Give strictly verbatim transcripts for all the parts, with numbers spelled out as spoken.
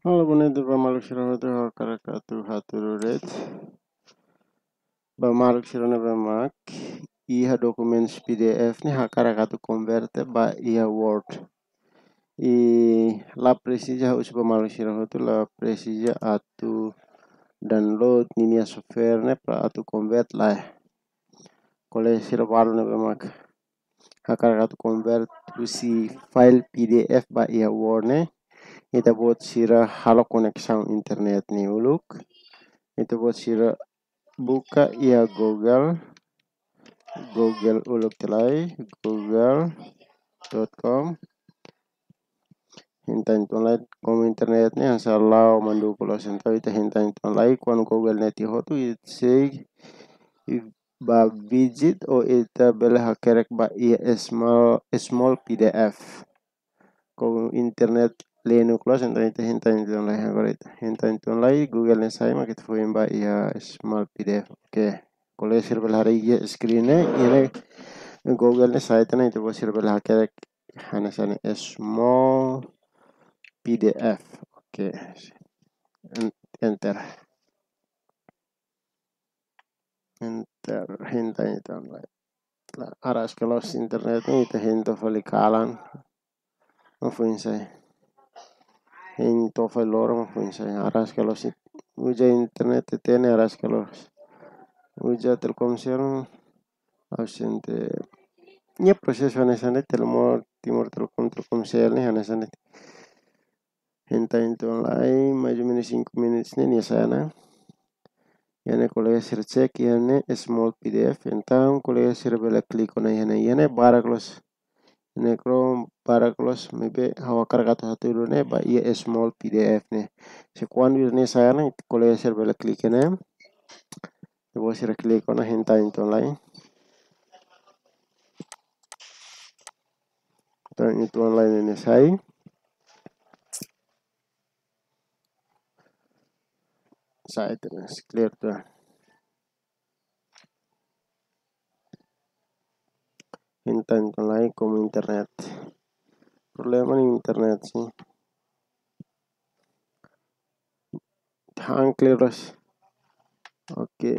Halo bunete bamaluk shirahatu hakarakatu hatururet bamaluk shirana bamak iha dokumen P D F ni hakarakatu konverte ba iha Word i la precisa us bamaluk shirahatu la precisa atu download ninia software ne pra atu convert la kole shirabalu ne bamak hakarakatu convert usi file P D F ba iha Word ne ita buat sira halo koneksang internet ni uluk ita buat sira buka ia Google Google uluk telai google dot com hintain tonlai kom internet ni asalau mandu pulau sentau ita hintain tonlai kuan Google neti hotu sei ba visit o ita bela hakerek ba ia small small P D F kom internet lenu close entar ita hintain tonlai agora ita hintain tonlai Google ne sai mak ita foi ba ia small P D F oke okay. Kalau server hari ya screen-nya ini Google nih site nih itu server hacker hanya sana small P D F oke enter enter hinta itu online aras kalau internet nih itu hinta fali kalan mafuin saya hinta fali lorong mafuin saya aras kalau si uja internet itu ini aras kalau uja telkomsel ausente nya proses sana telmor timur telkom telkomsel nih hanya sana hinta itu online maju minus cinco minutes nih nih sana yani kalau sir cek yani small P D F então kalau sir bela klik ona yani yani bara close ini kalau bara close maybe hawa kargato satu dulu nih ba iya small P D F nih sekuan dulu nih saya nih kalau sir bela klik ini coba sir klik ona hinta itu online dan itu online ini saya saya terus clear tuh hinta itu online kom internet problema nih internet sih hang clear terus oke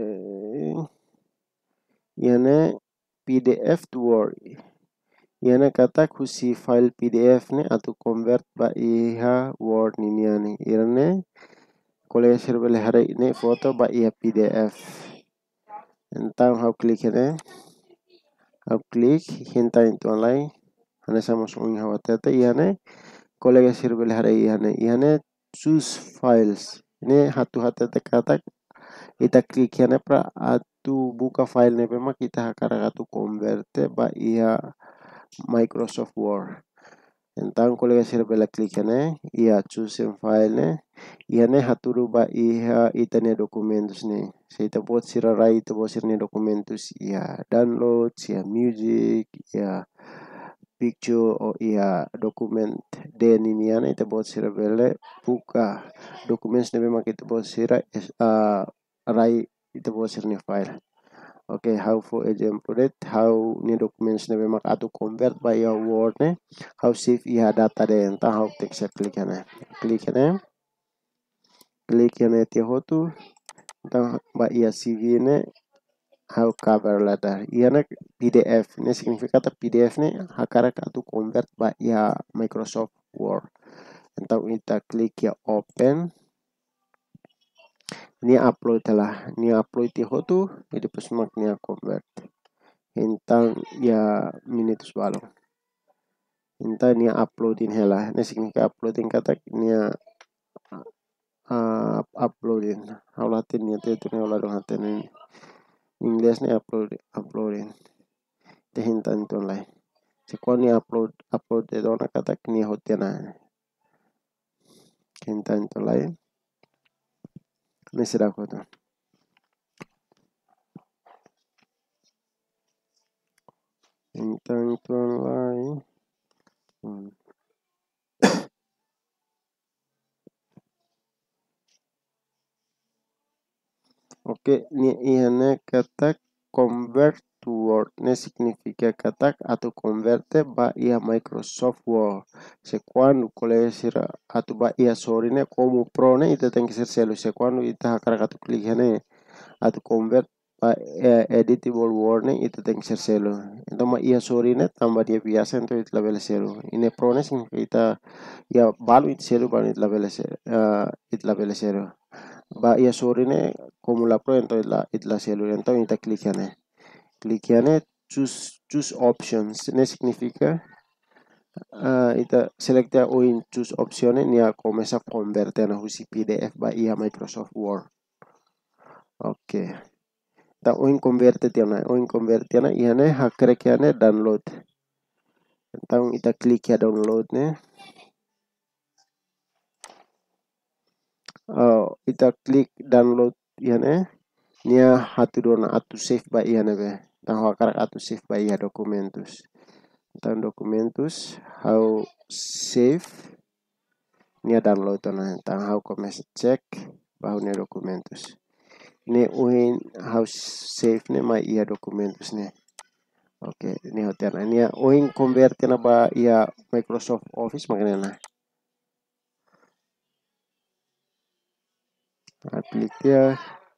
yani P D F to Word yana kata Husi file P D F ne atau convert ba iha Word ni yani irne kole serbele hare ini foto ba iha P D F então hau klik ini hau klik hinta itu online hana sama sungi hawa tete ihane kole serbele hare ihane ihane choose files ini hatu hatu kata kita klik yana pra atu buka file ne pema kita hakara atu converte ba iha Microsoft Word então kalau saya bela klik ne ia choose file ne ia ne haturu ba iha itane dokumentus ne saya buat sira rai itu buat sira dokumentus ia download ia music ia picture o ia dokumen den ini ya itu buat sira bela buka dokumen ne memang itu buat sira uh, rai itu buat sira file. Okay, how for example it how ni documents na memang atau convert by your word ne how save iha data de entah how text klik na klik na klik na ti hotu entah ba ia C V ne how cover letter ia na P D F ne significa P D F ne hakara atau convert by ia Microsoft Word entah kita klik ya open ni upload telah ni upload ti hotu jadi pesmak ni convert então ya minutos balong então ni uploadin hela ne significa uploadin kata ni uh, uploadin hawlatin ni te ne wala dong haten ni inggris ni upload uploadin te hintan ton lai sekon ni upload upload de dona kata ni hotena hintan ton lai ni sira ko to hintan ton lai hmm. Oke, ni ihane kata convert to Word ne significa katak atu converte ba ia Microsoft Word. Se quando colesira atu ba ia sorry ne como pro ne ita tem que ser selo. Se quando ita hakar atu klik ne atu convert ba eh, editable Word ne ita tem que ser selo. Então ma ia sorry ne tambah dia biasa então ita label selo. Ini pro ne significa ita ia balu ita selo balu ita label selo. Uh, ita label selo. Ba ia sorry ne como la pro então ita ita selo. Então ita klik ne. Klik ne choose choose options ne significa uh, ita selecta oin choose option nia começa a converter na Husi P D F ba ia Microsoft Word. Oke. Okay. Ta oin converte tiana oin converte na ia ne hakrek ne download. Então ita klik ya download ne. Oh, ita klik download ia ne nia hatu dona atu save ba ia ne be. Então hakar atu save ba ia dokumentus. Então dokumentus how save nia download na então how começa check bahu ne dokumentus ne uin how save ne ma ia dokumentus ne. Oke, okay, ini hotel ini uin convert na ba ia Microsoft Office makanya na klik dia.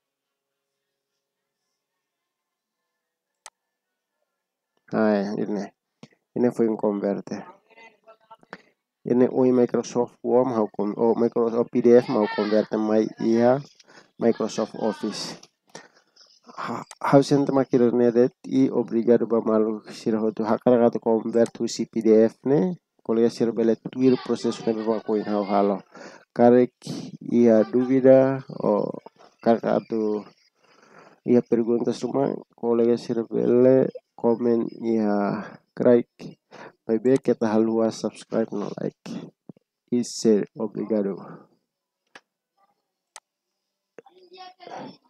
Nah, ini ini foi converte. Ini uin Microsoft Word mau oh Microsoft P D F mau converte mai ia Microsoft Office. Hausen makir nedet e obrigado ba malu sirhoto hakara gato convert Husi P D F ne colega sir belet tuir processo ne ba coin hau halo karek ia dúvida o kakatu ia perguntas semua colega sir bele komen ia craik bye kita halua subscribe no like e ser obrigado.